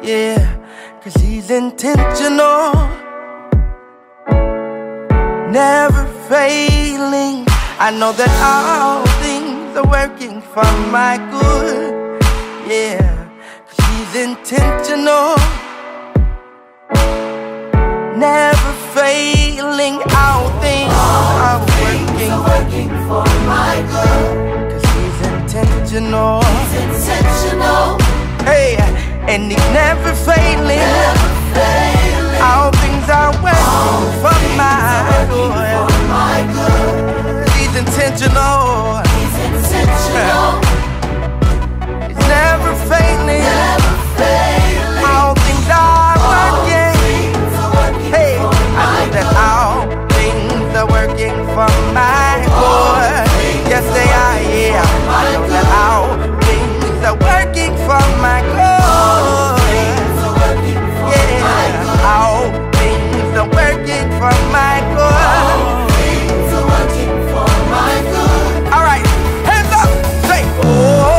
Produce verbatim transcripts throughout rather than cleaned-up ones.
yeah, cause he's intentional, never failing. I know that all things are working for my good, yeah, cause he's intentional, never failing. All things are working, are working for my good, cause he's intentional, he's intentional, hey, and he's never failing, never failing. All things are working all for my good, for my good. He's intentional, he's intentional, he's never failing, never failing. All things are working, hey, I know that all things are working for my good. Yes, they are, yeah. I know that all things are working for my good. Yeah, all things are working for my good. All things are working for my good. All right, hands up, say, oh.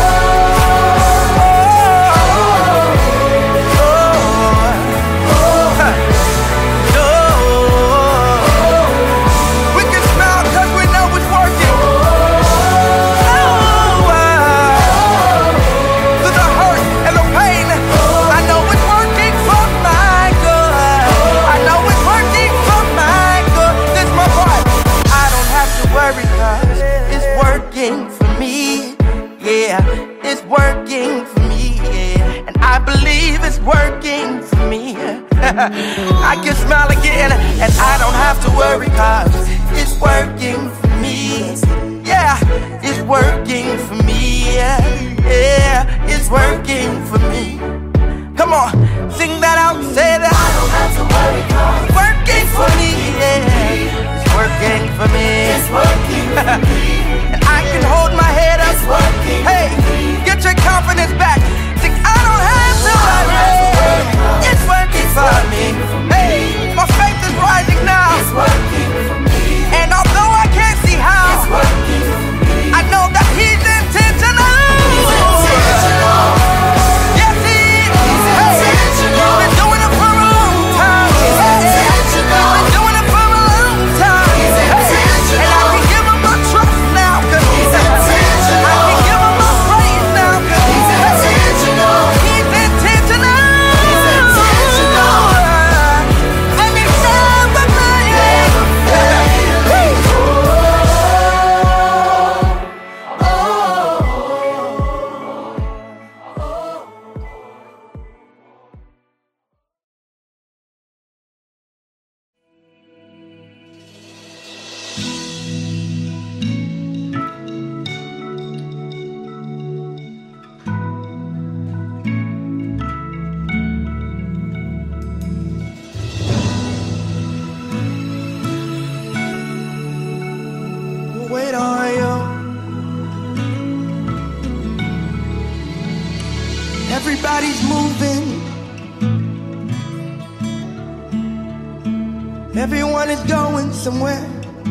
Working for me. I can smile again, and I don't have to worry, cause it's working for me. Yeah, it's working for me. Yeah, it's working for me. Come on, sing that out, say that. I don't have to worry, cause it's working for me. Yeah, it's working for me. It's working for me. And I can hold my head up. It's working. Hey, get your confidence back. Sing, I don't have to worry. It's working for me. Hey, my faith is rising now. It's working for me. And although I can't see how, it's working for me. I know that he's intentional. He's intentional. Yes, he is. He's intentional. He's been doing it for a long time. He's intentional. He's been doing it for a long time. He's intentional. And I can give him my trust now, cause he's intentional. I can give him my praise now, cause he's intentional. He's intentional. Wait on you. Everybody's moving. Everyone is going somewhere.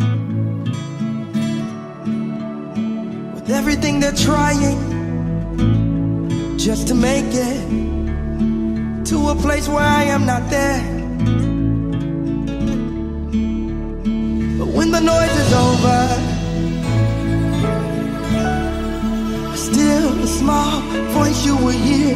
With everything they're trying just to make it to a place where I am not there. But when the noise is over, still a small voice you will hear.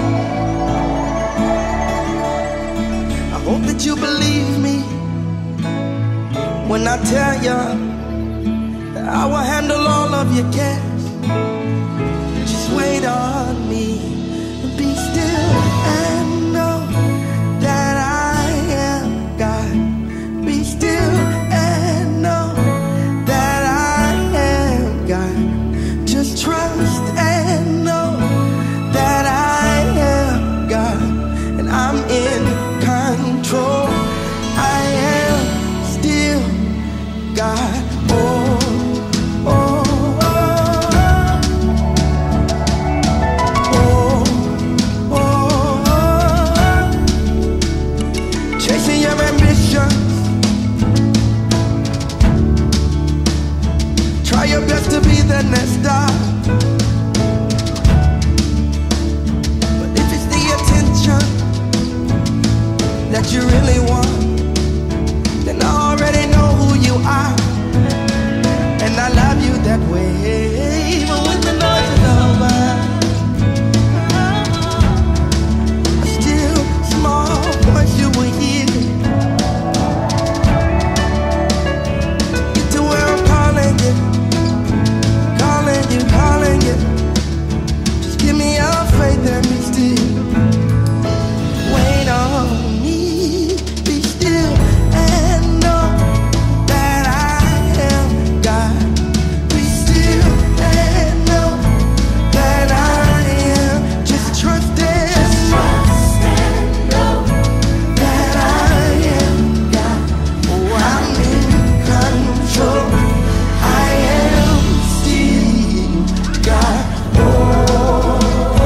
I hope that you believe me when I tell you that I will handle all of your cares. Just wait on me, be still and know that I am God. Be still and know that I am God. Just trust and know that I am God, and I'm in control. I am still God. Oh, oh, oh. that you really want, then I already know who you are, and I love you that way. Even when the noise is over, a still small voice you will hear. Get to where I'm calling you, calling you, calling you. Just give me your faith and be still. Wait on me, be still, and know that I am God. Be still and know that I am. Just trust and trust and know that I am God. Oh, I'm in control. I am still God. Oh.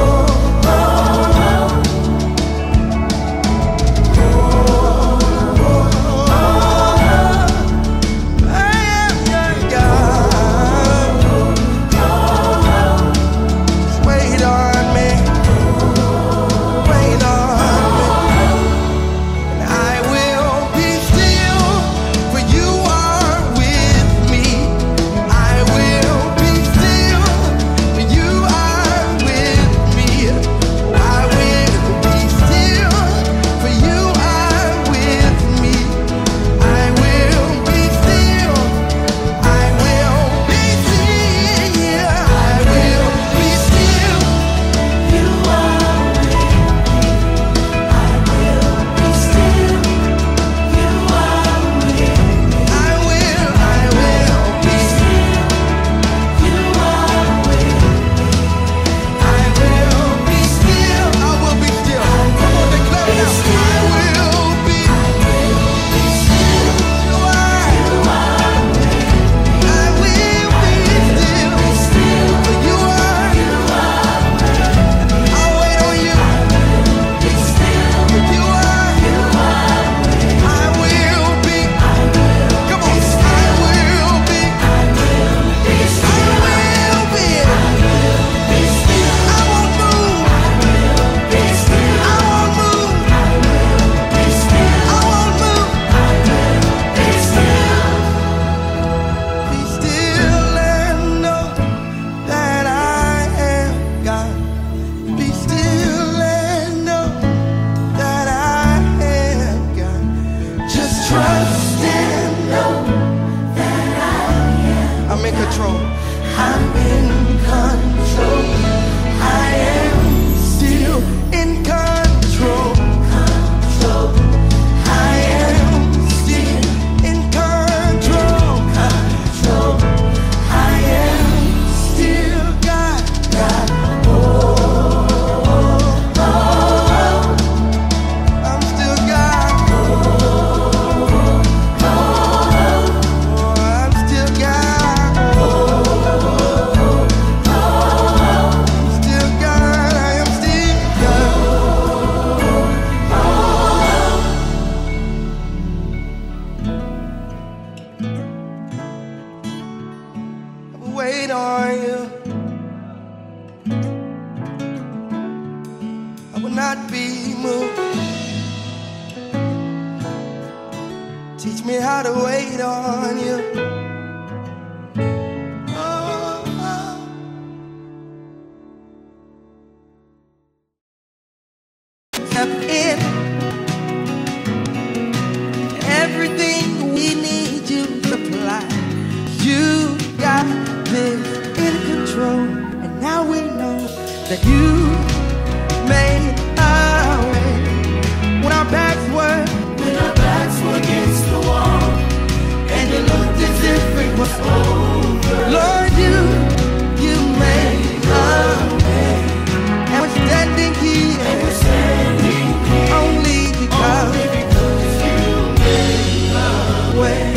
Wait on you. I will not be moved. Teach me how to wait on you. Oh, oh. Step in. Everything we need you supply. You got this in control, and now we know that you made our way. When our backs were, when our backs were against the wall, and it looked as if it was over, Lord, you, you made our way. And we're standing here, and we're standing here only because, only because you made our way.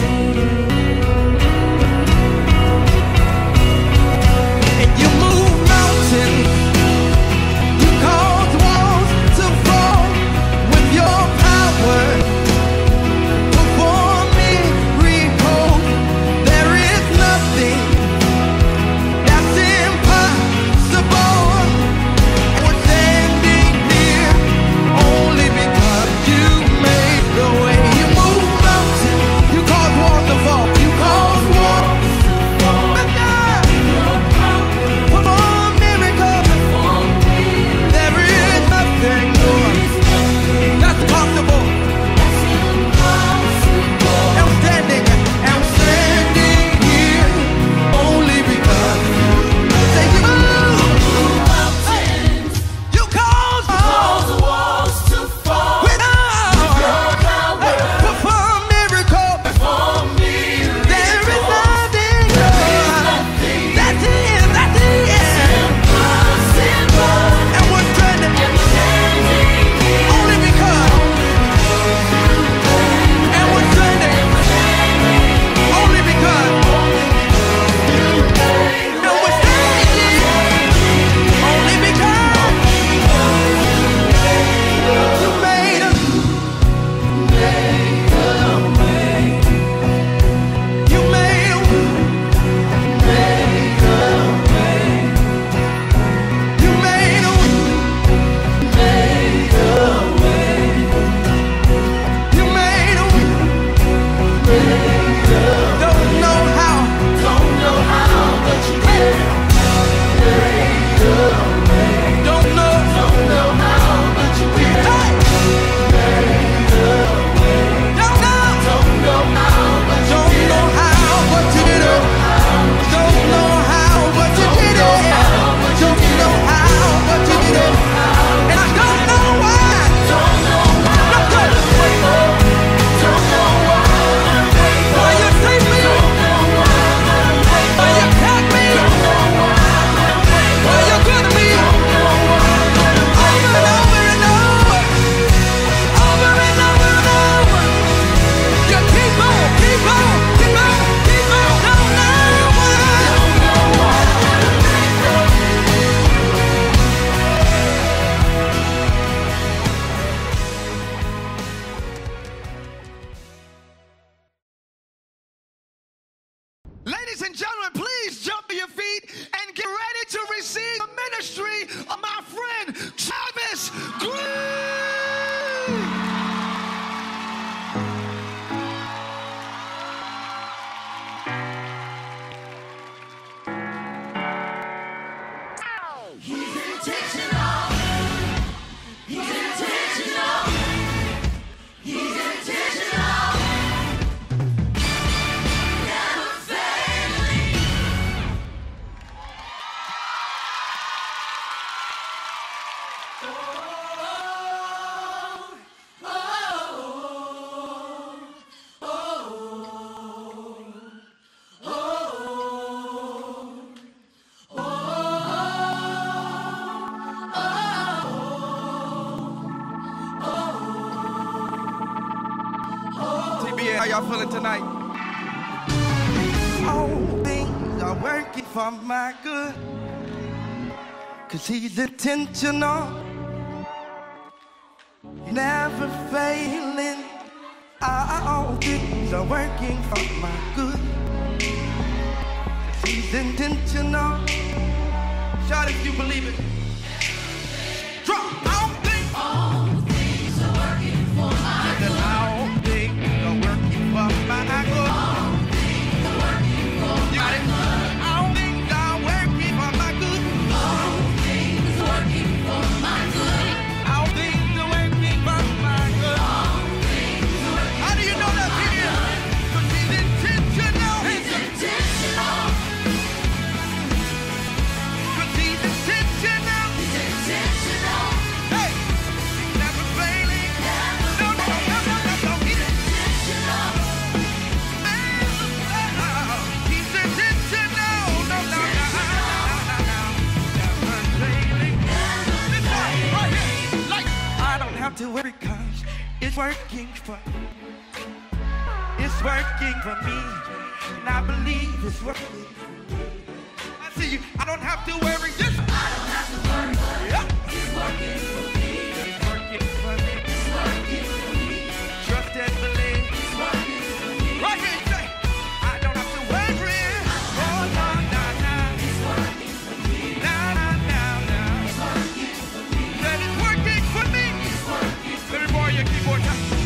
How y'all feeling tonight? All things are working for my good, 'cause he's intentional, never failing. All things are working for my good, 'cause he's intentional. Shout if you believe it. Drop. All things, all things are working for my good. All things are working for my good. All things are working for my good. All things are working for my good. All things are working for my good. All things are working for my good. All things are working. How do you know that, Peter? 'Cause he's intentional. He's intentional. 'Cause he's intentional. He's intentional. Hey, he's never failing. Never no, no, no, no, no, no, he's intentional. He's intentional. No, no, no, no, no, no, never failing. This one right here, like I don't have to worry 'cause it's working for me. It's working for me, and I believe it's working. I see you. I don't have to worry. This. I don't have to worry. Yeah. It's working for me. It's working for me. It's working for me. Trust and believe. It's working for me. Right here, say. I don't have to worry. Oh no, no, no. It's working for me. No, no, no, no. It's working for me. That is working for me. It's working for me. Let me borrow your keyboard.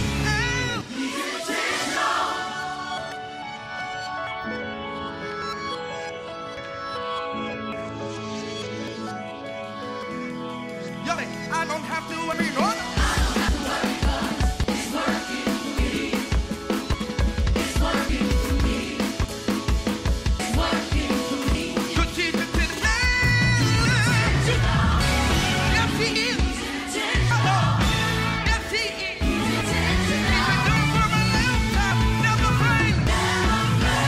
I don't have to worry, no. I don't have to worry 'cause it's working for me. It's working for me. It's working for me. 'Cause he's intentional. Yes, he is. Intentional. Yes, he is. Intentional. He's been doing for a long time. Never fail. Never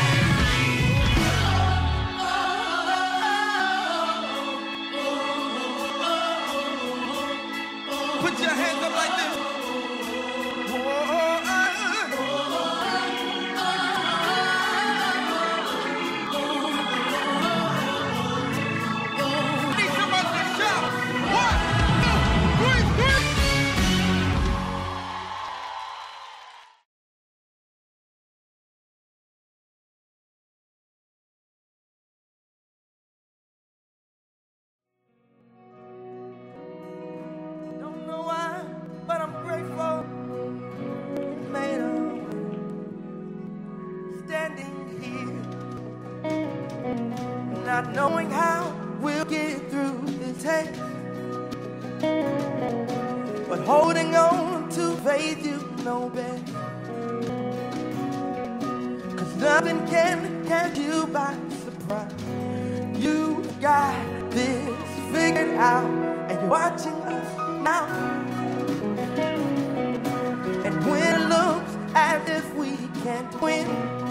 fail. Put your hands up like this. Need somebody to shout. One, two, three, three. Don't know why, but I'm grateful. Made a way. Standing here, not knowing how we'll get through this haze, but holding on to faith you know best. 'Cause nothing can catch you by surprise. You got this figured out, and you're watching us now. And when it looks as if we can't win,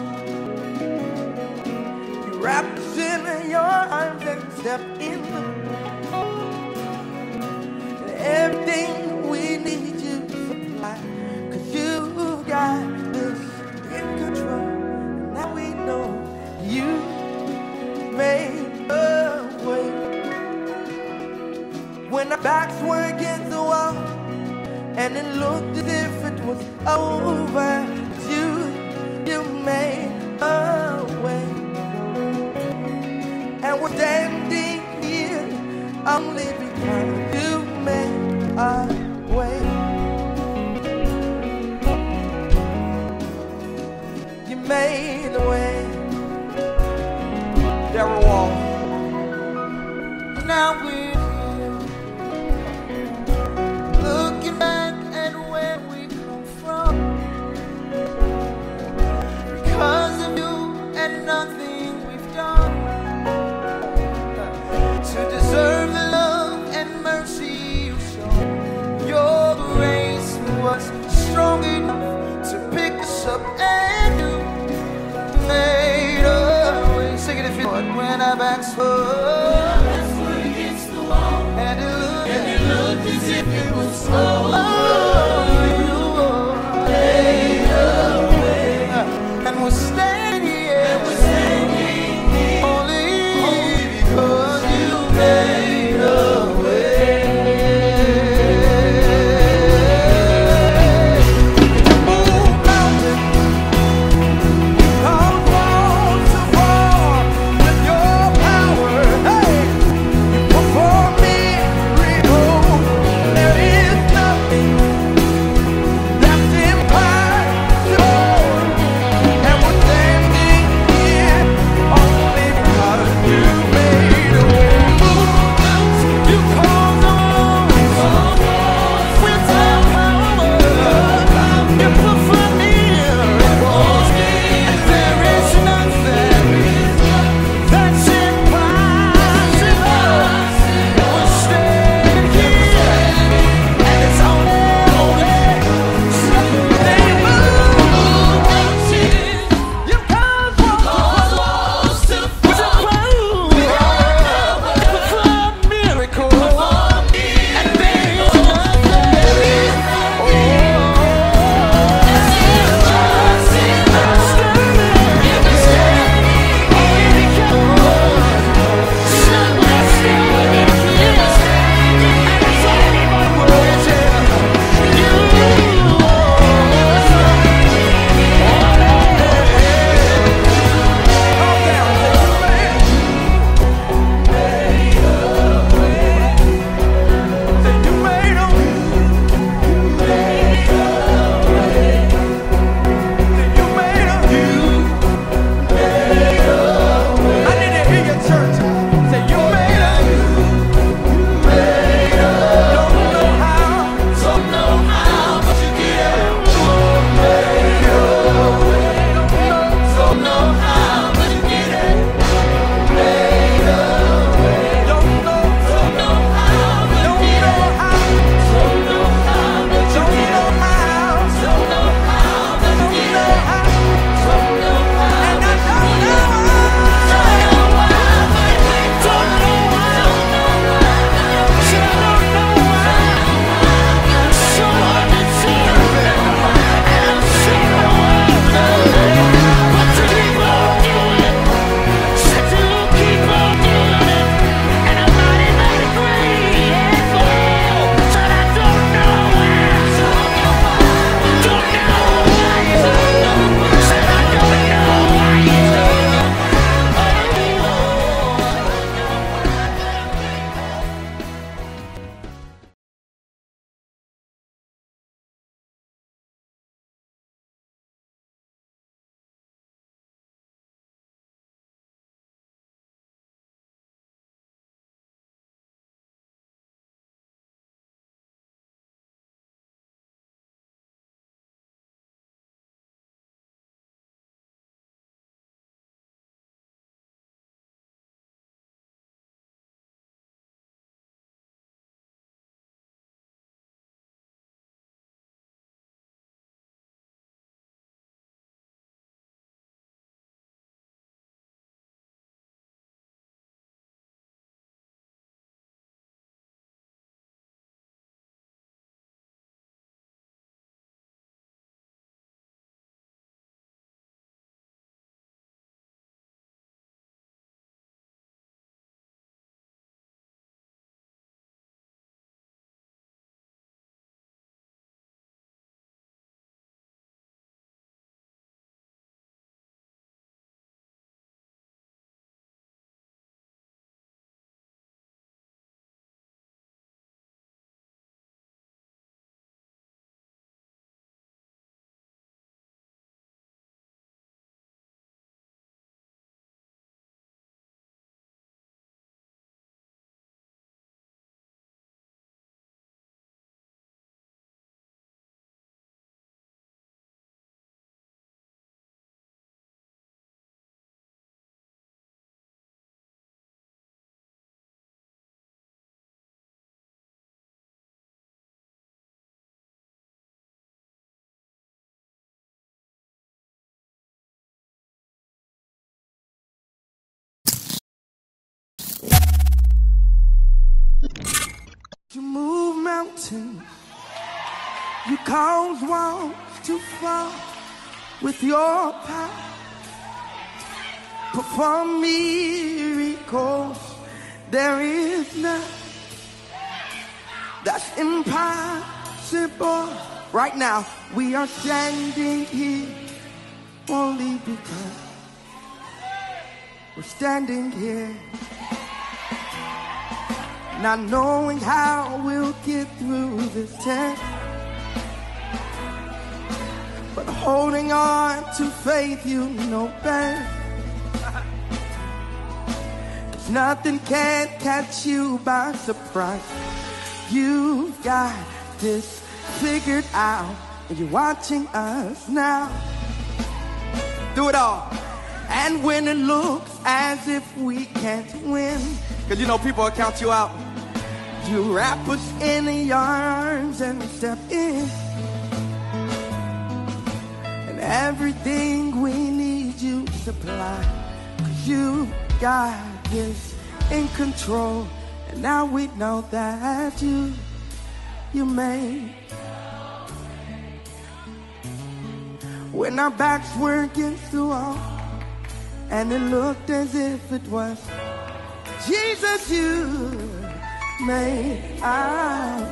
you wrap us in your arms and step in. And everything we need you supply, 'cause you got this in control. And now we know you made a way. When our backs were against the wall, and it looked as if it was over, you, you made a way. And we're standing here only because you made a way. You made a way. Darryl Wall. Now we're here, looking back at where we come from. Because of you and nothing we've done to deserve the love and mercy you show. Your grace was strong enough to pick us up, and you made a way. Sing it if you want. When our backs were against the wall, and it looked, and it looked as if it was over, you made a way. mountains. You cause walls to fall with your power. Perform miracles. There is none that's impossible. Right now, we are standing here only because we're standing here, not knowing how we'll get through this test, but holding on to faith you know best. Cause nothing can catch you by surprise. You've got this figured out, and you're watching us now do it all. And when it looks as if we can't win, cause you know people will count you out, you wrap us in your arms and step in. And everything we need you supply, cause you got this in control. And now we know that you, you made. When our backs were against the wall, and it looked as if it was Jesus, you made out.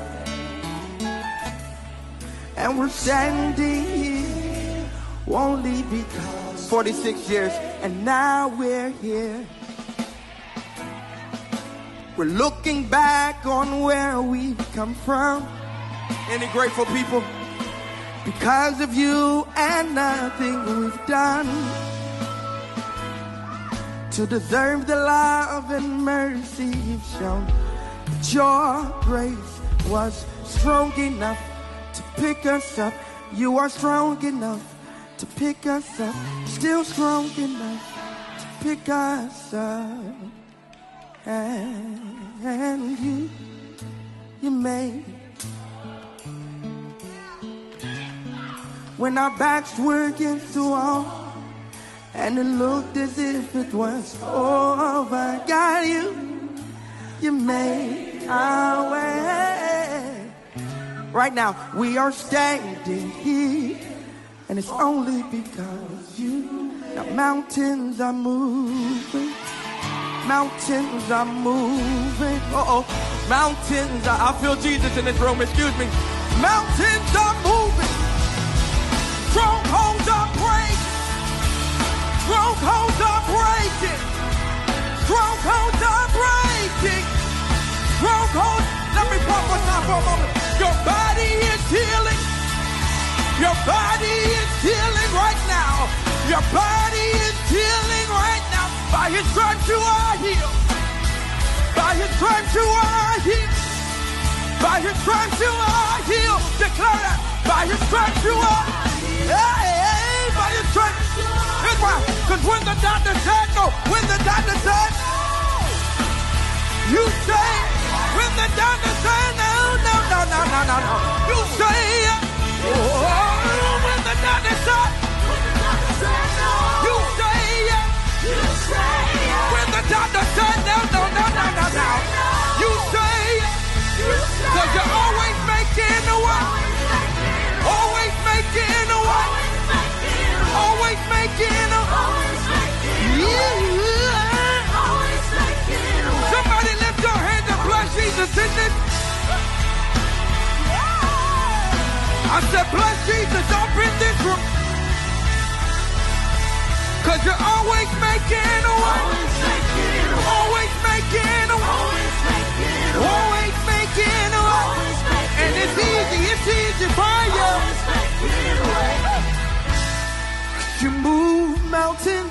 And we're standing here only because forty-six years, and now we're here. We're looking back on where we've come from. Any grateful people? Because of you and nothing we've done to deserve the love and mercy you've shown. But your grace was strong enough to pick us up. You are strong enough to pick us up. Still strong enough to pick us up. And, and you, you made. When our backs were against the wall, and it looked as if it was over, God, you, you made our way. Right now, we are standing here, and it's only because you. Now mountains are moving. Mountains are moving. Uh-oh. Mountains are, I feel Jesus in this room, excuse me. Mountains are moving. Strongholds are breaking. Strongholds are breaking. Strongholds are breaking. Strongholds. Let me prophesy for a moment. Your body is healing. Your body is healing right now. Your body is healing right now. By his stripes you are healed. By his stripes you are healed. By his stripes you are healed. Declare that. By his stripes you are. Hey, hey, by his stripes. Here's why. Because when the doctor said no, when the doctor said no, you say, when the doctor said no, no, no, no, no, no, no, you say, oh, when the doctor said, you say, you say, when the doctor said no, no, no, no, no, no, you say, because you're always making a way, always making a way, always making a way, yeah, always making a way. Somebody lift your hands and bless Jesus in this. I said bless Jesus up in this room. Cause you're always making a way. Always making a way. Always making a way. Always making a way. And it's easy, it's easy for you. Always making a way. You move mountains.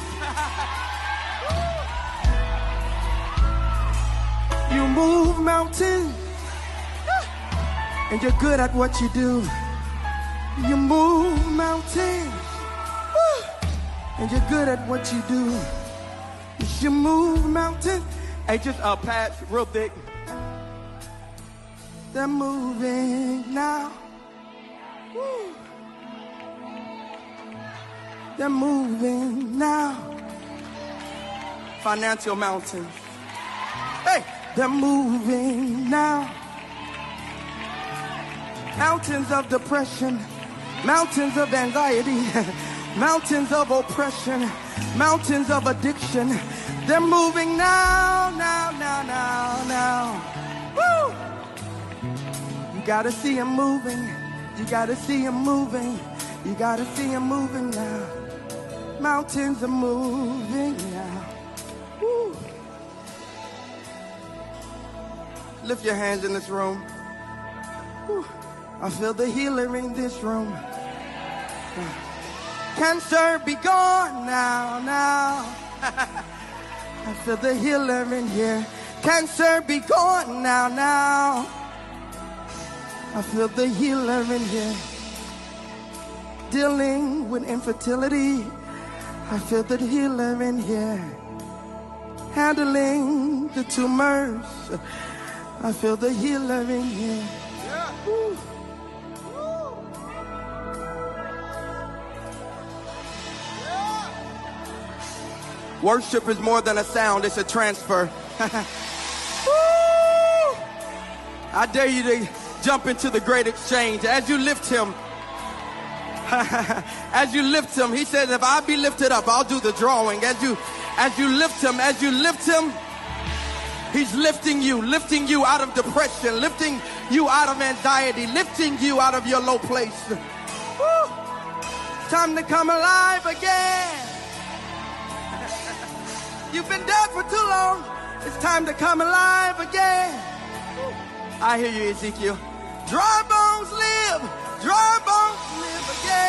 You move mountains. And you're good at what you do. You move mountains. And you're good at what you do. You move mountains. Hey, just a uh, patch real thick. They're moving now. Woo. They're moving now. Financial mountains. Hey, they're moving now. Mountains of depression, mountains of anxiety, mountains of oppression, mountains of addiction. They're moving now, now, now, now, now. Woo! You gotta see him moving. You gotta see him moving. You gotta see him moving now. Mountains are moving now. Woo! Lift your hands in this room. Woo. I feel the healer in this room. Cancer be gone now, now. I feel the healer in here. Cancer be gone now, now. I feel the healer in here. Dealing with infertility. I feel the healer in here. Handling the tumors. I feel the healer in here. Woo. Worship is more than a sound, it's a transfer. I dare you to jump into the great exchange. As you lift him, as you lift him, he says, if I be lifted up, I'll do the drawing. As you, as you lift him, as you lift him, he's lifting you, lifting you out of depression, lifting you out of anxiety, lifting you out of your low place. Woo. Time to come alive again. You've been dead for too long. It's time to come alive again. I hear you, Ezekiel. Dry bones live. Dry bones live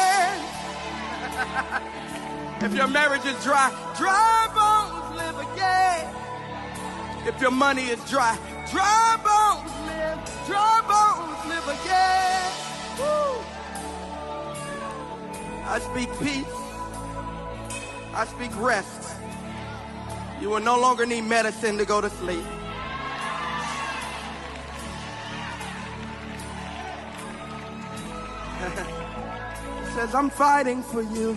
again. If your marriage is dry, dry bones live again. If your money is dry, dry bones live. Dry bones live again. Woo. I speak peace. I speak rest. You will no longer need medicine to go to sleep. He says, I'm fighting for you.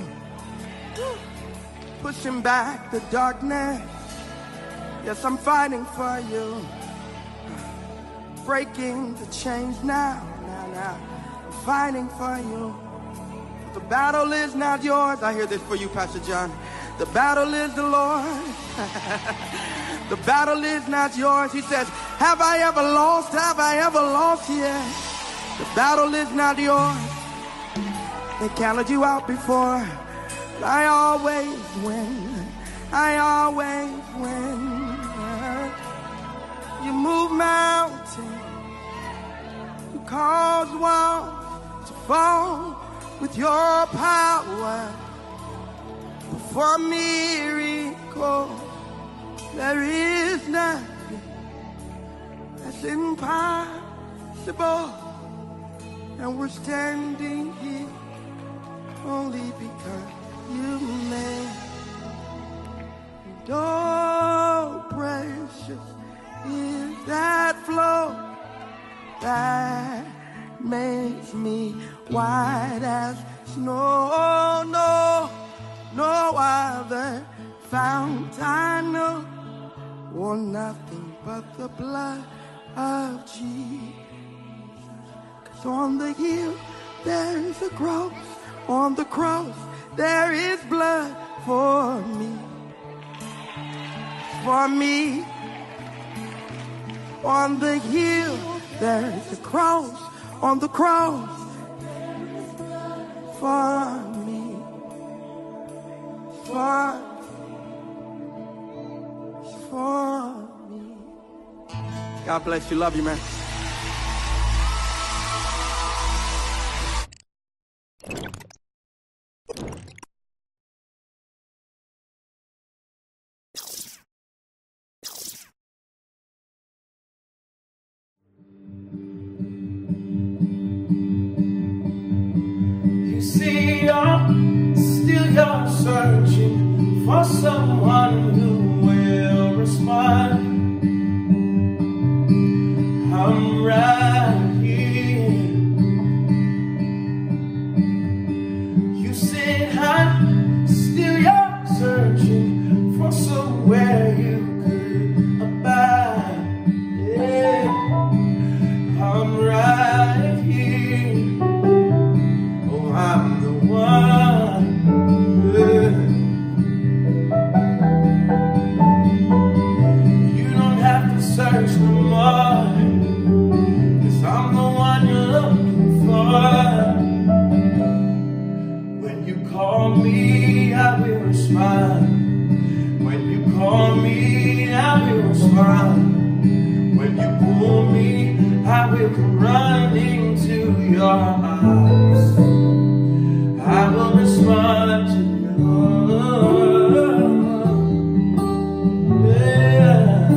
Pushing back the darkness. Yes, I'm fighting for you. Breaking the chains now, now, now. I'm fighting for you. The battle is not yours. I hear this for you, Pastor John. The battle is the Lord. The battle is not yours. He says, have I ever lost? Have I ever lost? Yeah. The battle is not yours. They counted you out before. But I always win. I always win. You move mountains. You cause walls to fall with your power. For a miracle, there is nothing that's impossible. And we're standing here only because you made. And oh, precious is that flow that makes me white as snow. No. No other fount I know, or nothing but the blood of Jesus. 'Cause on the hill there is a cross, on the cross there is blood for me, for me. On the hill there is a cross, on the cross for me. For, for me. God bless you. Love you, man. You see, you're still you're searching for someone who will respond. I'm right here. You said I'm still you're searching for somewhere you could abide. Yeah, I'm right here. come running to your arms. I will respond to you. Yeah.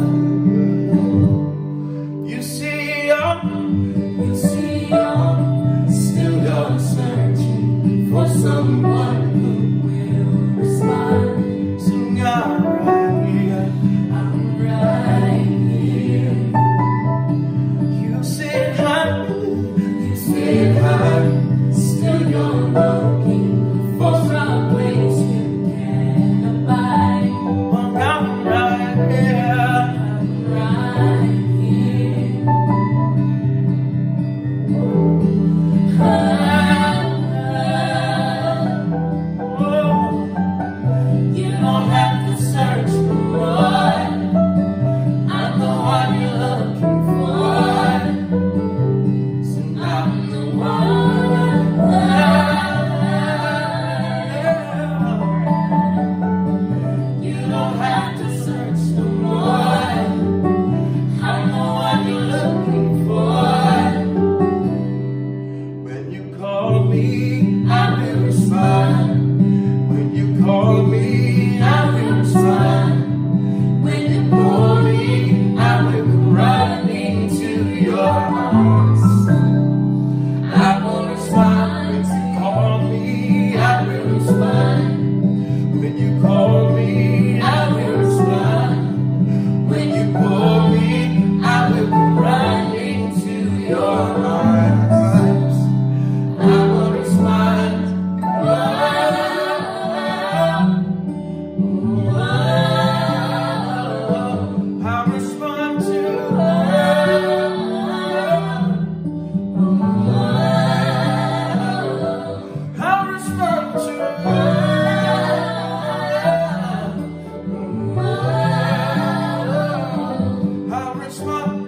You see, you're, you see, you're still you're searching for someone who will respond. So I'm right here, I'm right here. You said hi, you said hi. Still you're looking for a place you can abide. Well, I'm right here, I'm right here. Ah, oh, you don't have to search for more. I'm the one you're looking for. So I'm the one. You don't have to search no more. I'm the one you're looking for. When you call me, I will respond. When you call me, I will respond. When you call me, I will come running to your arms. I will respond. When you call me, I will respond. When you call me, I will respond. When you call me, I will come running to your arms. I will respond. I respond to I respond to I respond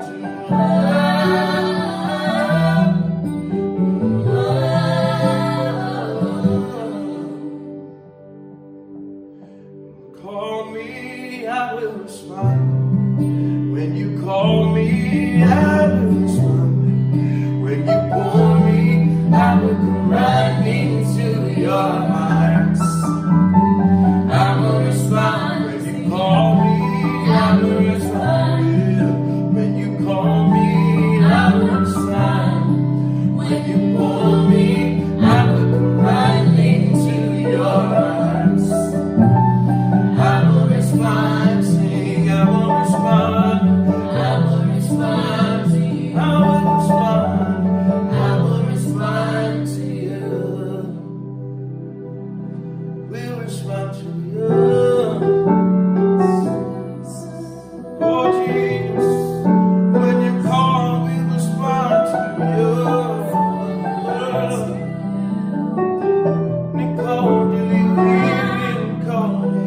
to call me, I will respond. When you call me, I will respond. When you call me, I will come running to your arms. I will respond. When you call me, I will respond. When you call me, I will respond. When you call me, I will come running to your arms. I will respond, sing, I will respond. I will respond to you. I will respond. I will respond to you. We'll respond to you. Oh Jesus, when you call, we respond to you. Nicole, do you hear me calling?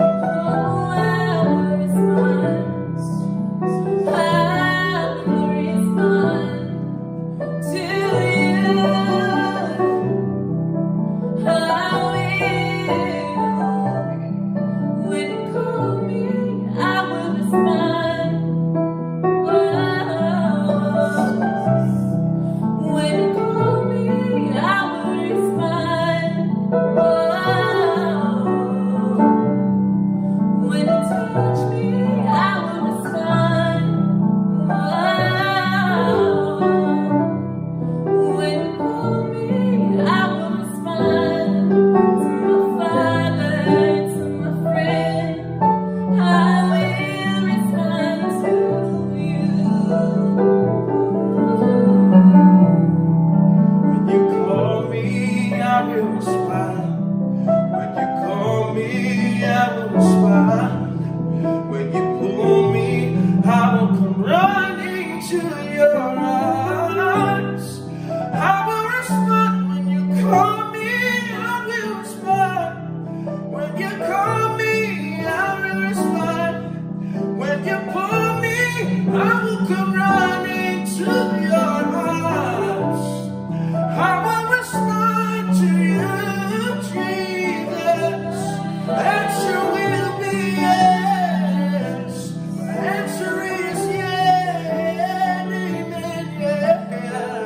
Yeah.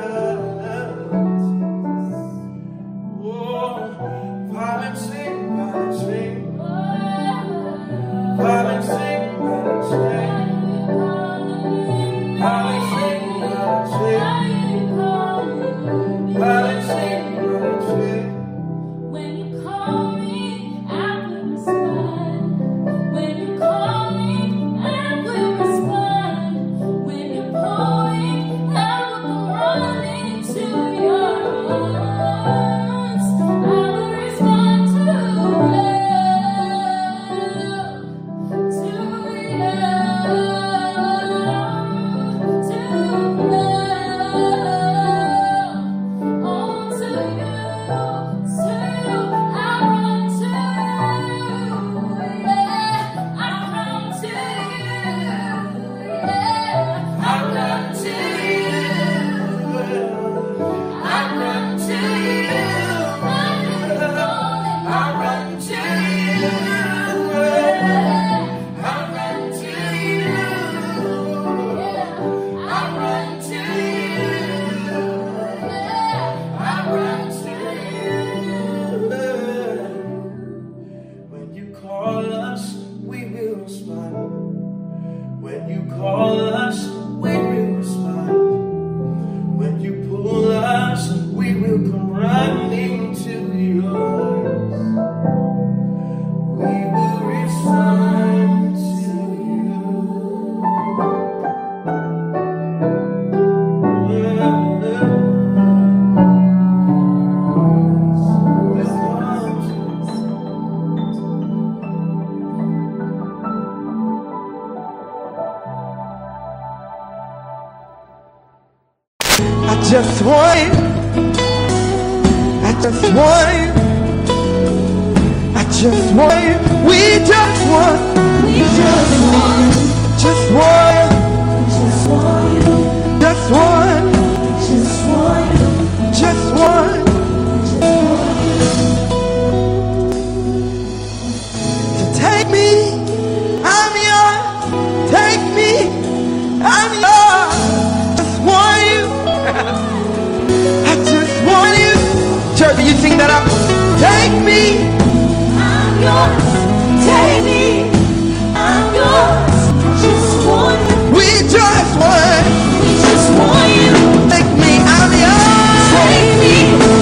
just want you. I just want you. I just want you. We just want. We just want. Just want. Just want. Just want. Just want. Just want. To take me, I'm yours. Take me, I'm yours. Just want you. I just want you. Church, can you sing that out? Take me, I'm yours. Take me, I'm yours. Just want you. we just want. We just want you. Take me, I'm yours. Take me.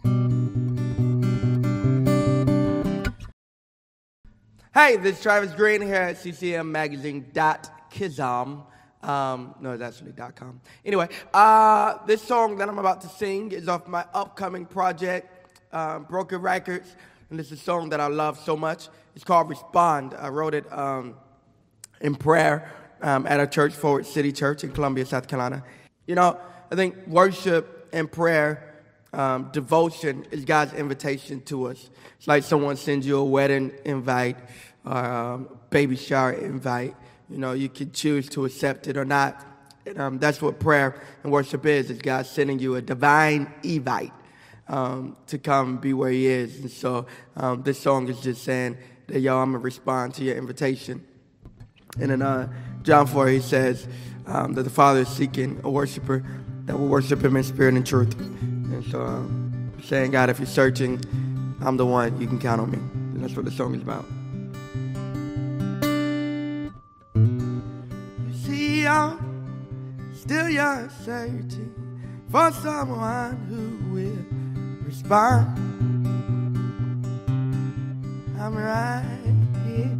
Hey, this is Travis Greene here at C C M magazine dot kizom. Um, no, it's actually .com. Anyway, uh, this song that I'm about to sing is off my upcoming project, um, Broken Records, and this is a song that I love so much. It's called Respond. I wrote it um, in prayer um, at a church, Forward City Church in Columbia, South Carolina. You know, I think worship and prayer, um, devotion is God's invitation to us. It's like someone sends you a wedding invite or a baby shower invite. You know, you can choose to accept it or not. And, um, that's what prayer and worship is. It's God sending you a divine invite um, to come be where he is. And so um, this song is just saying that, yo, I'm going to respond to your invitation. And in uh, John four, he says um, that the Father is seeking a worshiper that will worship him in spirit and truth. And so um, saying, God, if you're searching, I'm the one. You can count on me. And that's what the song is about. You see, I'm still young, searching for someone who will respond. I'm right here.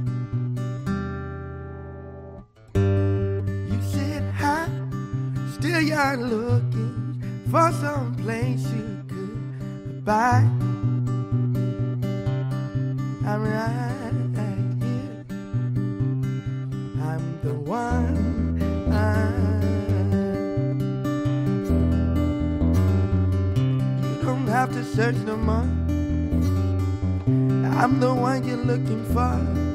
You said hi, still young, looking for some place you could abide. I'm right here. I'm the one. You don't have to search no more. I'm the one you're looking for.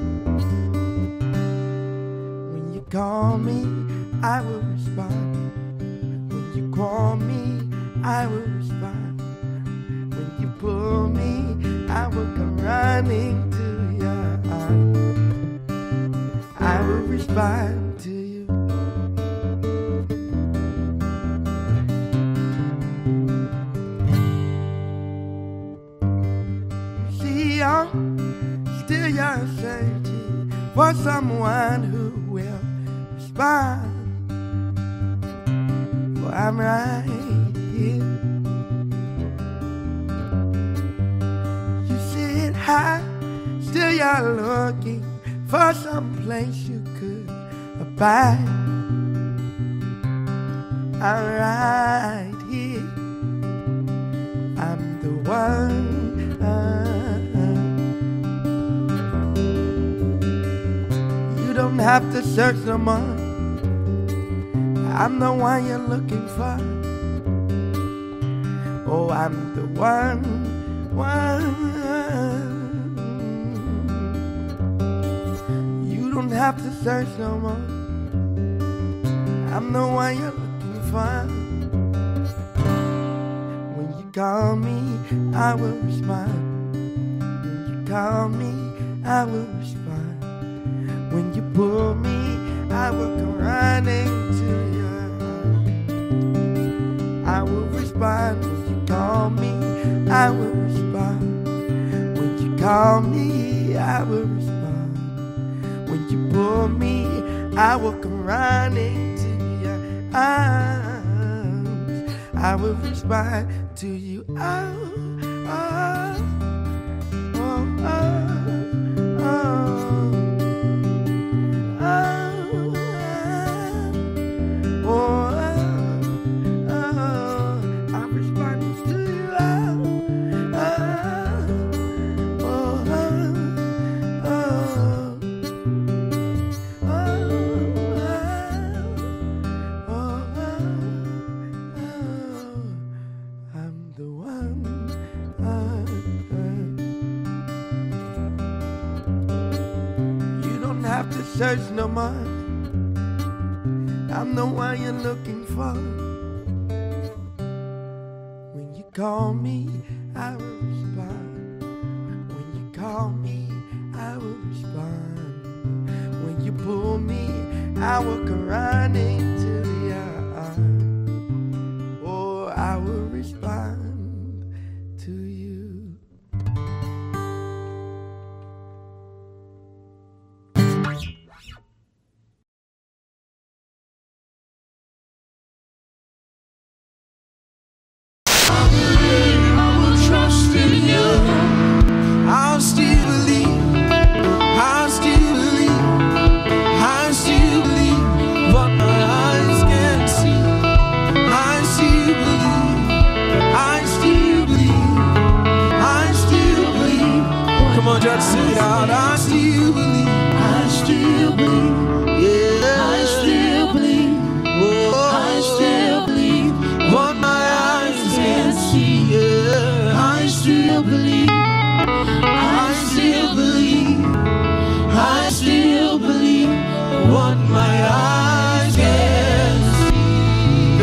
When you call me, I will respond. When you call me, I will respond. When you pull me, I will come running to your arms. I will respond to you. You see, I'm still young, searching for someone who will respond. For I'm right here. High, still you're looking for some place you could abide. I'm right here. I'm the one. You don't have to search no more. I'm the one you're looking for. Oh, I'm the one, one. You don't have to search no more. I'm the one you're looking for. When you call me, I will respond. When you call me, I will respond. When you pull me, I will come running to your heart. I will respond. When you call me, I will respond. When you call me, I will respond. When you pull me, I will come running to your arms. I will respond to you. Oh, oh, oh, oh, oh, oh, oh, oh, oh. I'm responding to you. Oh, oh, oh, oh, oh. To search no more. I'm the one you're looking for. When you call me, I will respond. When you call me, I will respond. When you pull me, I will come running to your arms. Oh, I will respond to you. I believe.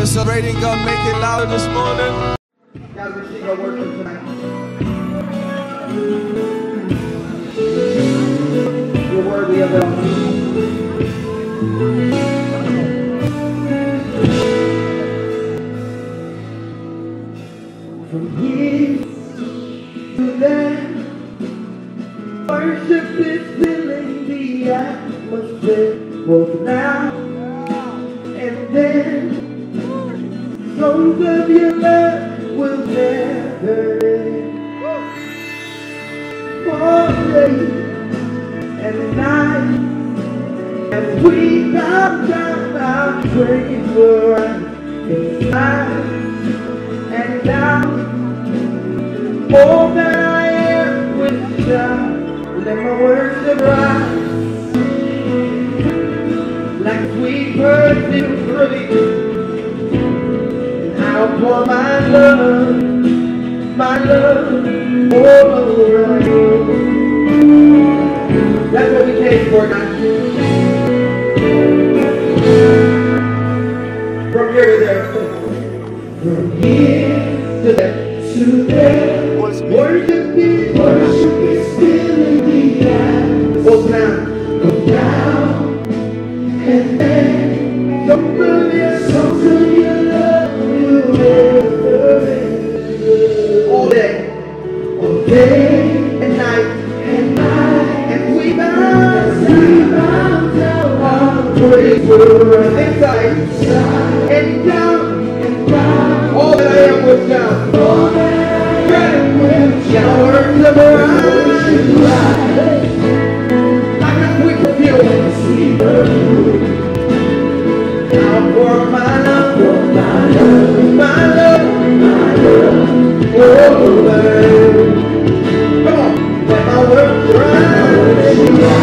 you're celebrating God, make it louder this morning. God, we sing our worship tonight. You're worthy of it all. From here to there, worship is filling the atmosphere, both now and then. Songs of your love will never end. All day and night, as we bow down our praise for us inside and out. All that I am will shout, let my worship rise like sweet perfume release. I'll pour my love, my love all over you. That's what we came for now. From here to there. From here to there. To there. Worship is, worship is still in the air. Both now. Go down and then. So brilliant, so brilliant love will never end. All day, all day and night, and night, and we bow, we bow down our praise for us inside, and down, and down. All that I am was down. All that I am was down. Our words of our eyes, like a sweet perfume, sweet perfume. I'll pour my love, pour my love, my love, my love over you. Come on, let my words rise.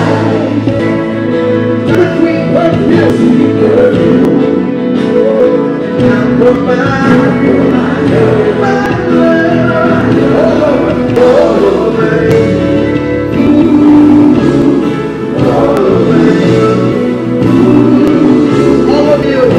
Like a sweet perfume, sweet perfume. I'll pour my, pour my love, my love over you. Over you. All of you.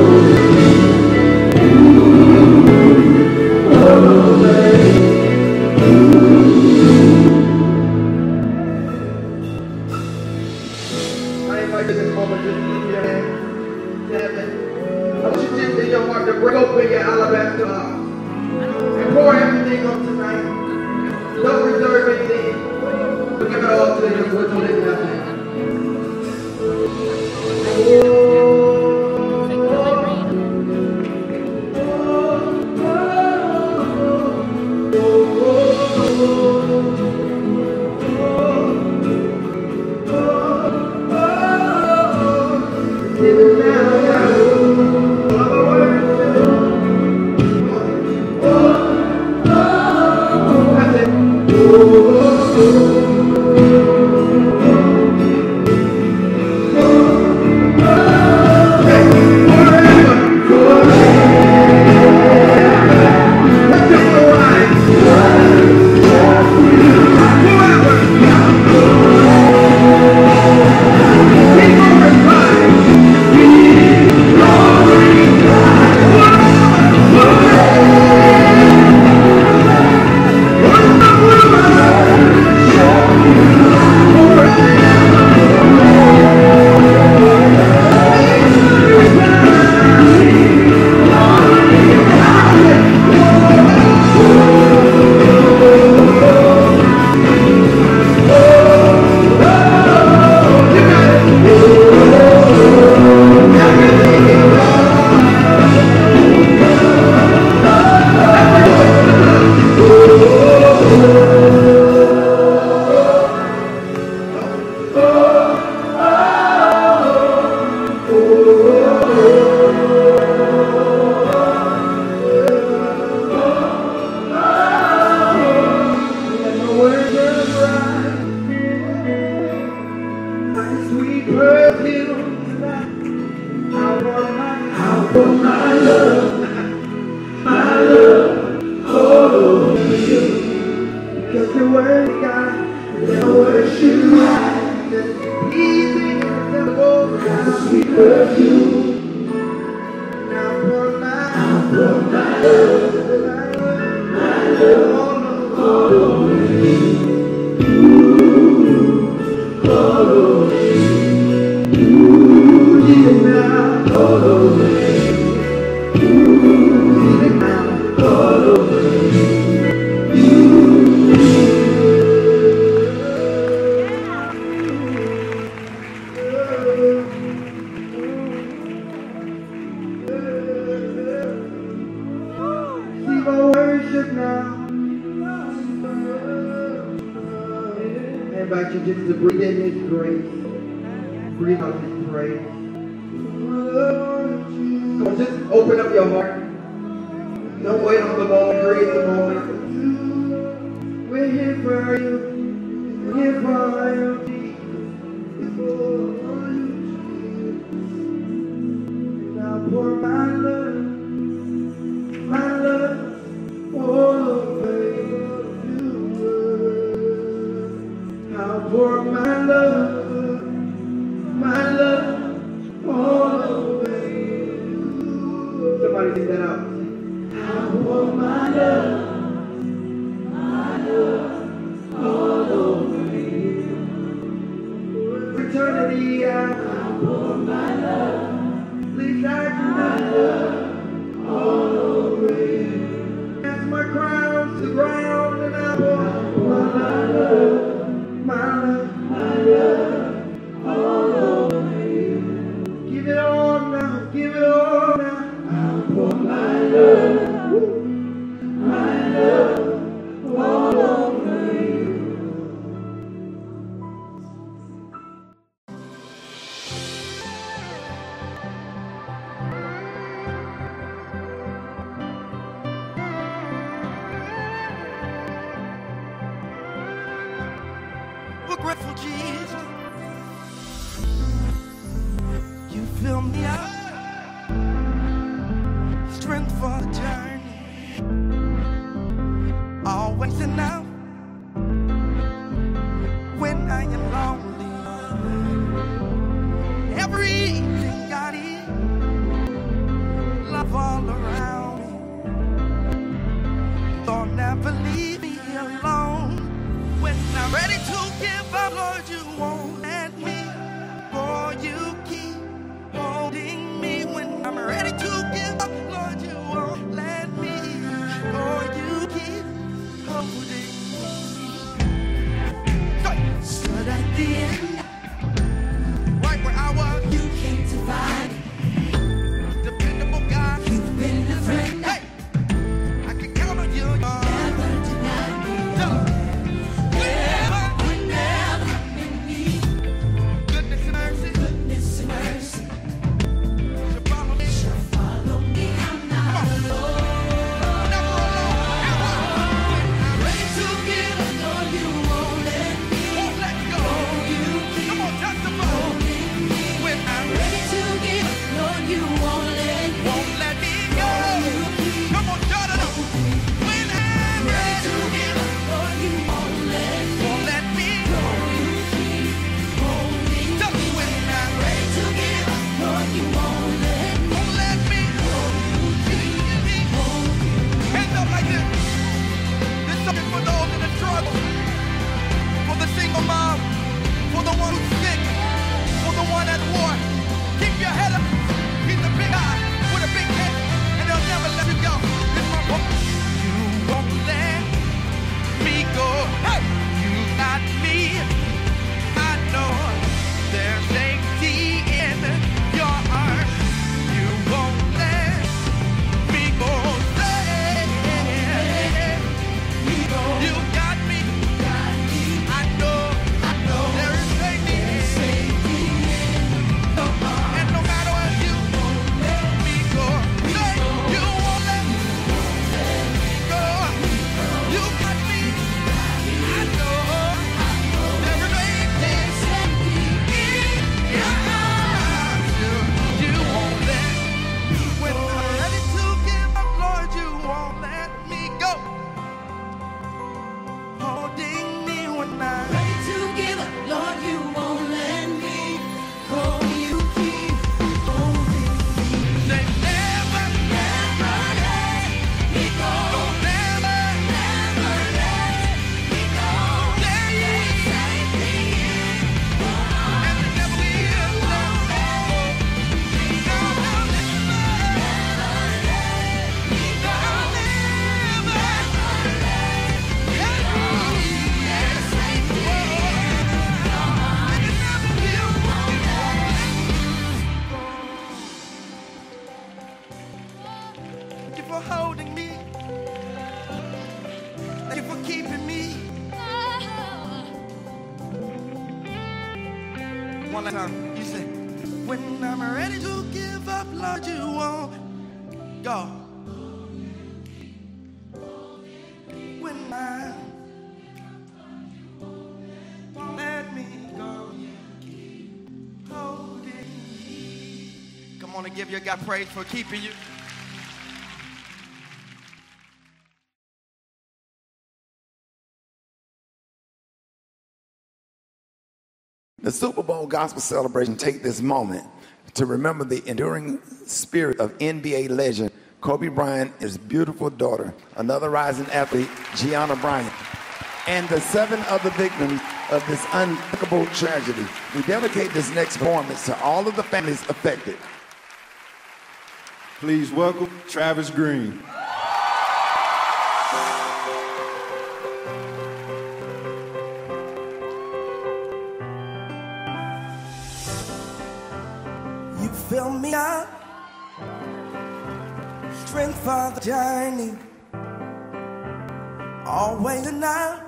I invite you this moment just to lift your hand to heaven. I want you to in your heart to break open your alabaster box and pour everything on tonight. Don't reserve anything. Just to breathe in His grace, breathe out His praise. Come on, just open up your heart. Don't wait on the moment, create the moment. We're here for you. We're here for you. Now pour my love, my love, all over you. Pour my love, my love, all over you. Somebody sing that out. I'll pour my love, my love, all over you. Eternity, I'll pour my love, please I do my love, all over you. Cast my crown to the ground and I pour my love. My love, my love, all over you. Give it all now, give it all now. I'll pour my love, my love, all over you. We're grateful, Jesus. You fill me up, strength for the journey. Always enough when I am lonely. Everything got it, love all around me. Don't never leave me alone. When I'm ready to give up, Lord, you won't let me. Boy, you keep holding me. When I'm ready to give up, Lord, you won't let me. Boy, you keep holding me. Stood at the end, right where I was. You came to find. Dependable God, you've been a friend. Hey, I can count on you. Never deny me. No. You got me. I know. There is safety. for holding me. Thank you for keeping me. One last time. You say, when I'm ready to give up, Lord, you won't go. When I won't let me go, holding me. Come on and give your God praise for keeping you. The Super Bowl gospel celebration take this moment to remember the enduring spirit of N B A legend Kobe Bryant, his beautiful daughter, another rising athlete, Gianna Bryant, and the seven other victims of this unthinkable tragedy. We dedicate this next performance to all of the families affected. Please welcome Travis Greene. You fill me up, strength for the journey, always enough.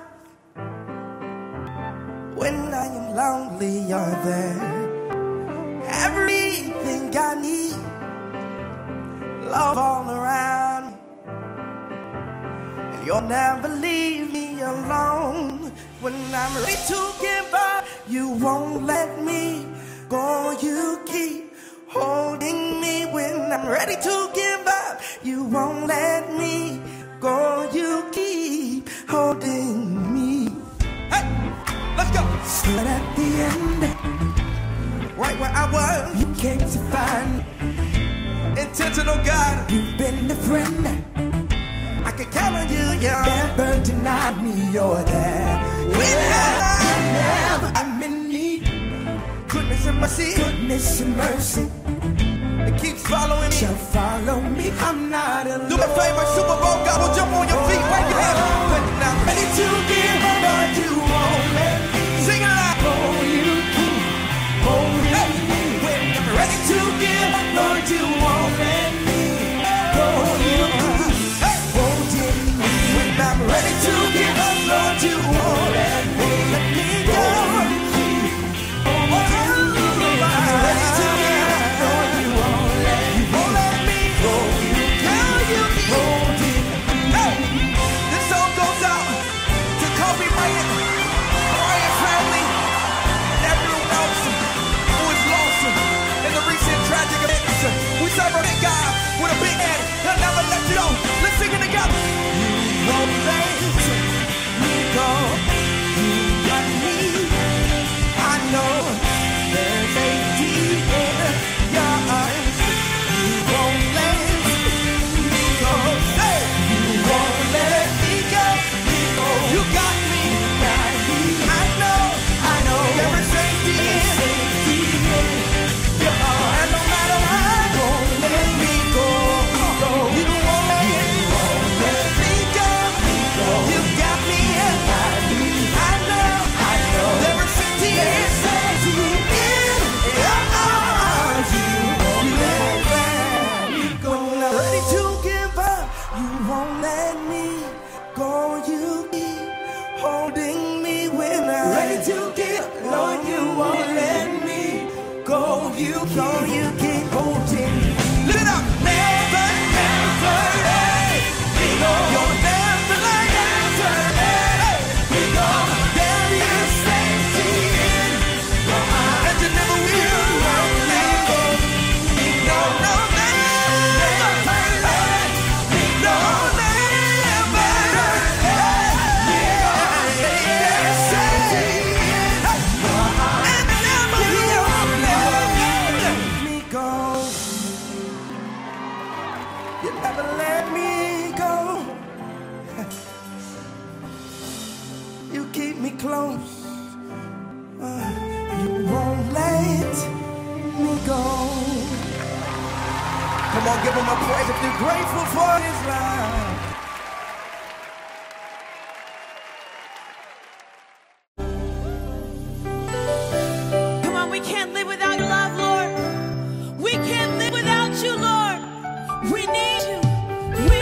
When I am lonely, you're there. Everything I need, love all around me, and you'll never leave me alone. When I'm ready to give up, you won't let me go. You keep holding me. When I'm ready to give up, you won't let me go. You keep holding me. Hey, let's go. Stood at the end, right where I was. You came to find me. Intentional God, you've been the friend I can count on you. You're never denied me. You're there whenever I'm in need. Goodness and mercy, goodness and mercy, it keeps following me. Shall follow me. I'm not alone. Do me a favor, Super Bowl God, will jump on your feet, wave your hands. But now ready to give up, but you won't let me. Sing it out. Oh, you keep holding me. When I'm ready to give up, Lord, you won't let me go. You keep holding me. When I'm ready to give up, Lord, you won't let me let me go. You keep holding me. When I'm ready to give up, Lord, you won't let me won't let me go. You keep holding me. Hey, this song goes out to Kobe Bryant, Bryant family, and everyone else who is lost in the recent tragic events. We serve a big God with a big head. He'll never let you go. Let's sing it together. You won't let me go. You got me. I know there's safety in your arms. You won't let me go. Hey, you won't let me go. You got me. I know. I know there is safety in your arms. And no matter how, you won't let me go. You won't let me go. You got me. I know. I know there is safety in your arms. You won't let me go. When I'm ready to give up, you won't let me go. You keep holding me. When I'm ready to give up, Lord, you won't let me go. You go, you keep holding me. Lift it up. Never, never let me go. You'll never let me go. There is safety in your arms, and you never will let me go. No, no, never let me go. Never let me go. There is safety in your arms, and you never will let me go. You never let me go. You keep me close. Uh, you won't let me go. Come on, give him a praise if you're grateful for his love. Come on, we can't live without your love, Lord. We can't live without you, Lord. We need you. We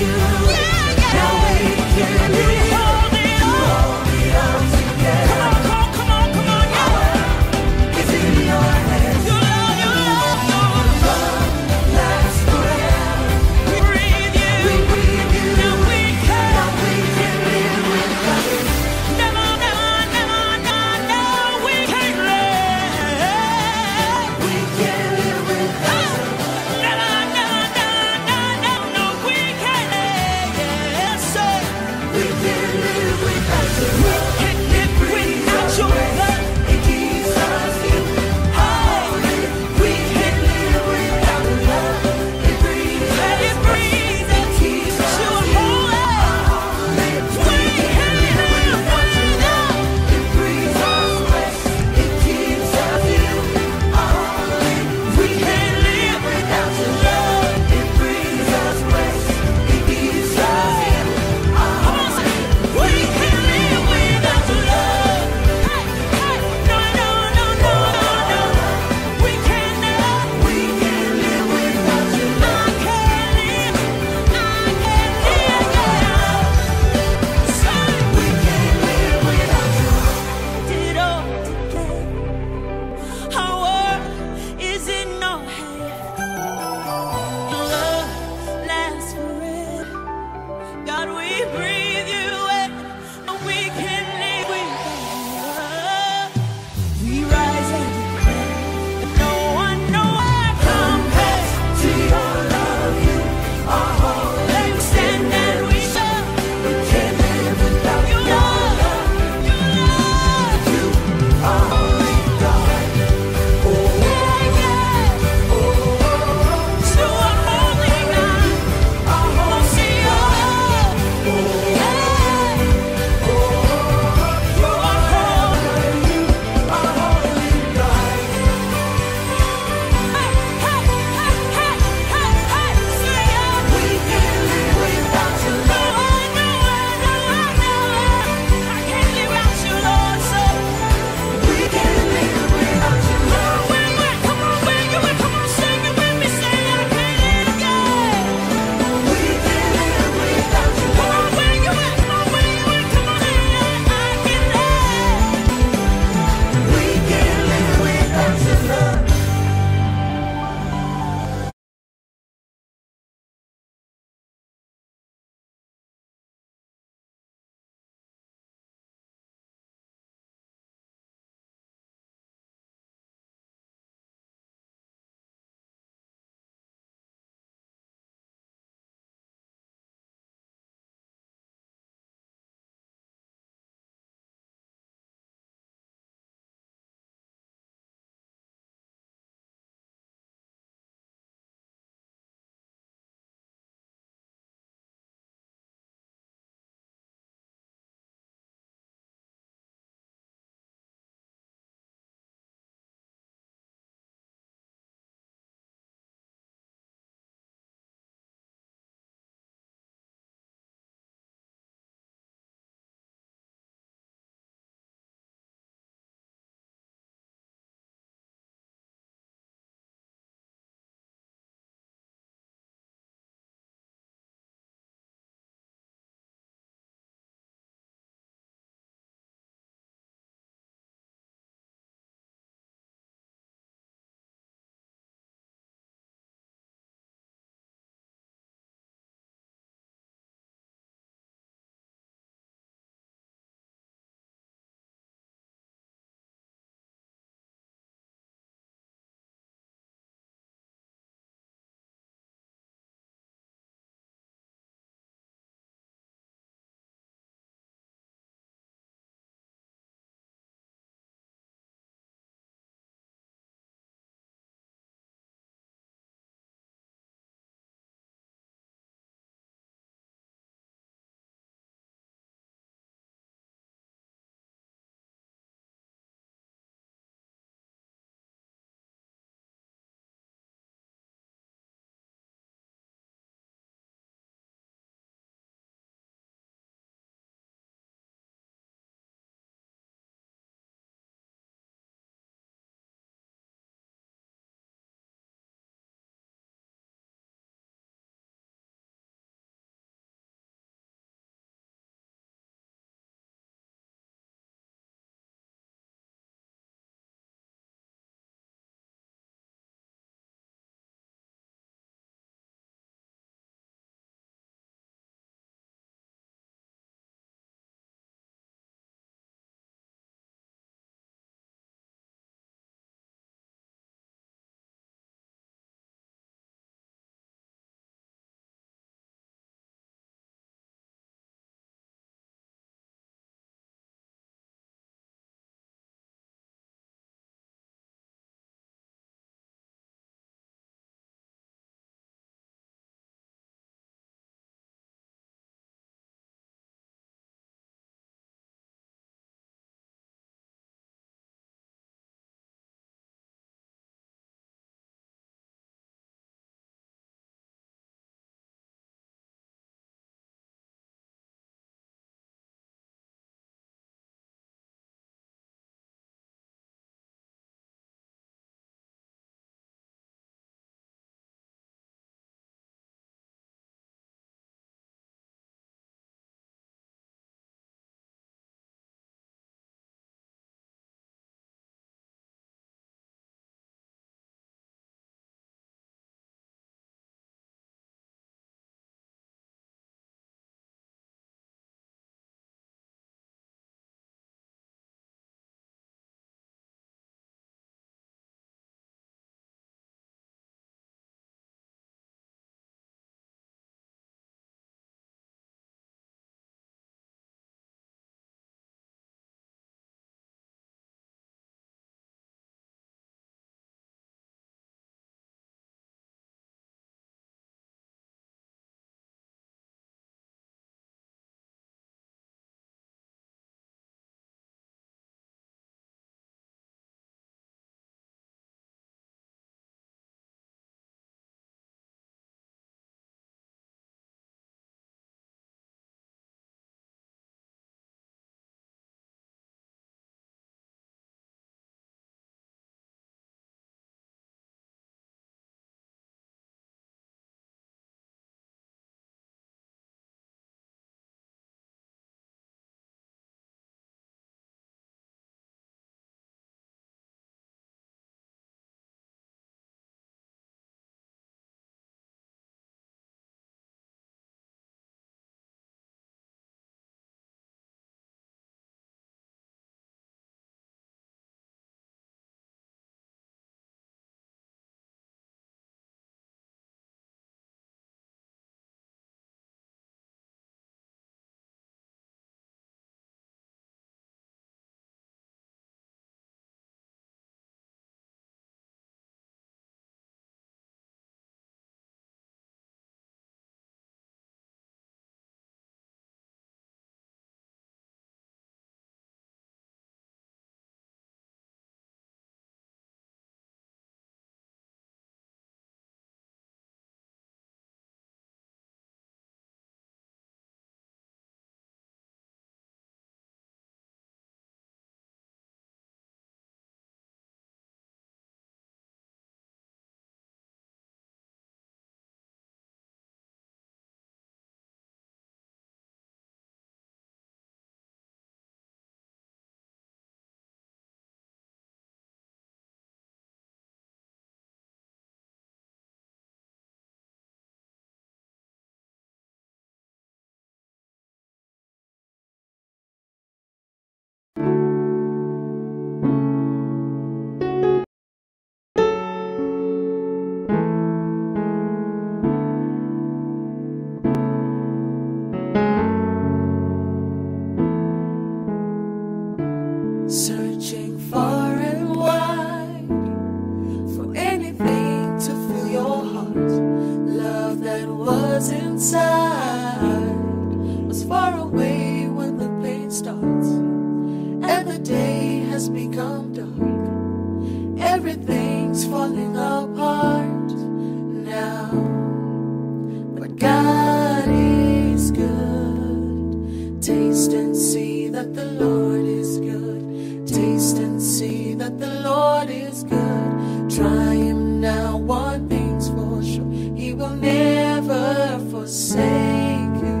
everything's falling apart now. But God is good. Taste and see that the Lord is good. Taste and see that the Lord is good. Try him now, one thing's for sure, he will never forsake you.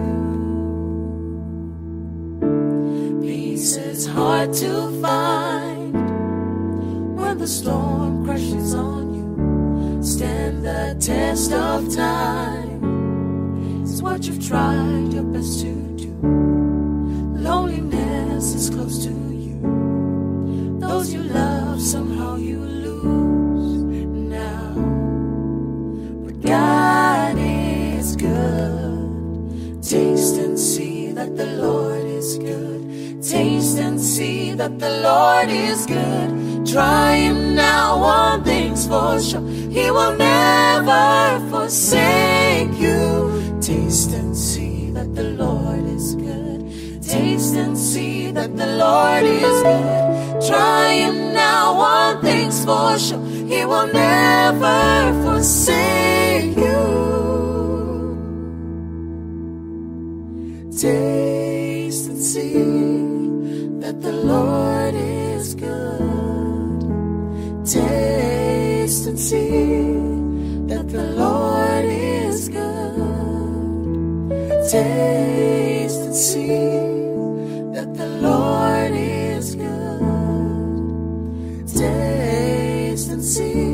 Peace is hard to find when the storm crashes on you. Stand the test of time. It's what you've tried your best to do. Loneliness is close to you. Those you love, somehow you lose now. But God is good. Taste and see that the Lord is good. Taste and see that the Lord is good. Try him now, one thing's for sure, he will never forsake you. Taste and see that the Lord is good. Taste and see that the Lord is good. Try him now, one thing's for sure, he will never forsake you. Taste and see that the Lord is good. Taste and see that the Lord is good. Taste and see that the Lord is good. Taste and see